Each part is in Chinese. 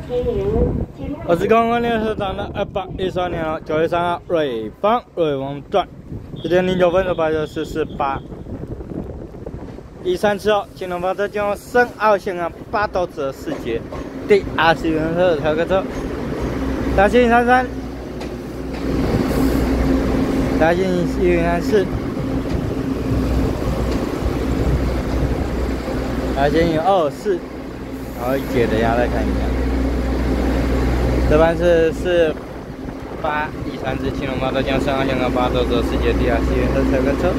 我是公安联合党的213年9月3号瑞王传，10点09分98448。137号青龙发车经过深澳线岸八斗子的4节第20元车的调客车，大线133，大线134，大线124，然后1节的压来看一下。 这班次是8134青龙发车经深澳线岸八斗子的4节第20元车调客车。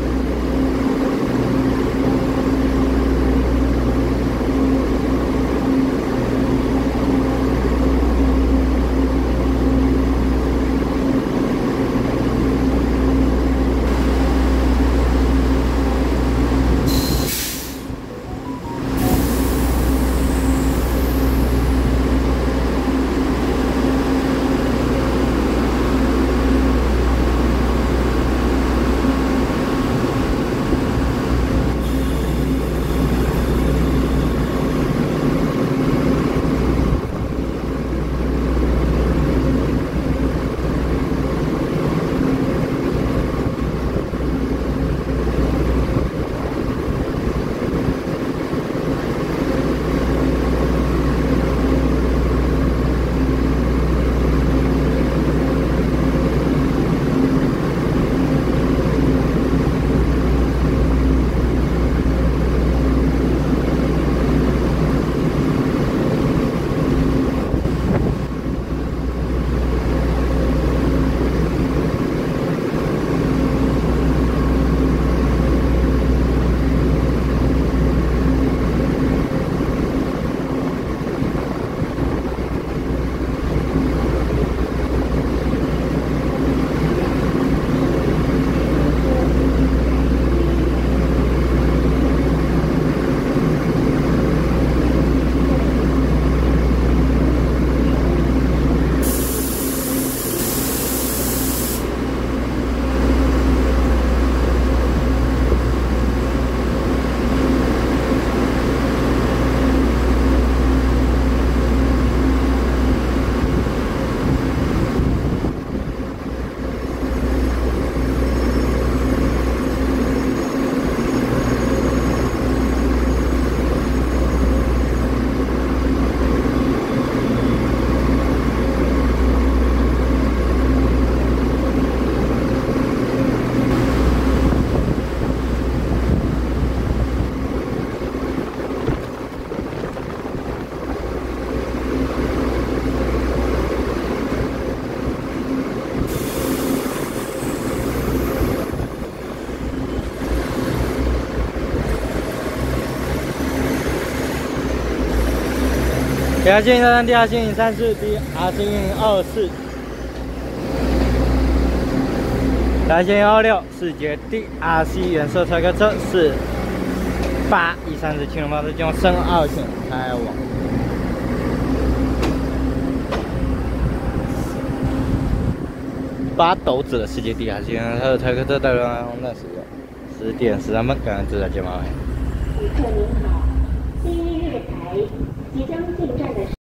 第二线133，第二线134，第二线124，第二线126，4节第RC原色调客车是8134青龙发车经过深澳线开往八斗子的4节第RC原色调客车带入红灯使用，10点13分，感恩自在接马尾。 旅客您好，第1月台即将进站的。